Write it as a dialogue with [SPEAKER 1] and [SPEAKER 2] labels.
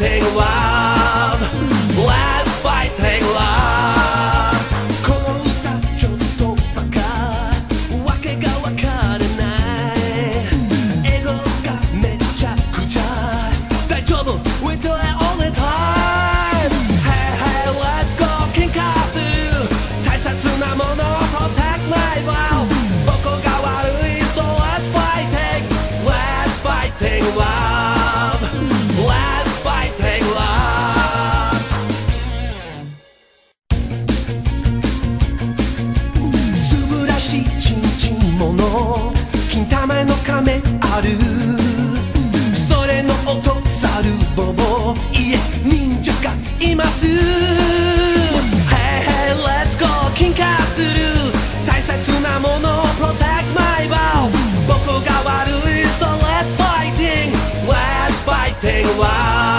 [SPEAKER 1] fighting love. Let's fighting love. この歌ちょっとバカ、わけがわからない。英語がめちゃくちゃ大丈夫 We do it all the time. Hey hey let's go 喧嘩する大切なもの Protect my vows. 僕が悪い So let's fighting. Let's fighting love. Let's fighting love. 素晴らしいちんちんもの金玉の亀あるそれの音サルボボいえ忍者がいます Hey hey let's go 喧嘩する大切なもの Protect my vows 僕が悪い So let's fighting Let's fighting love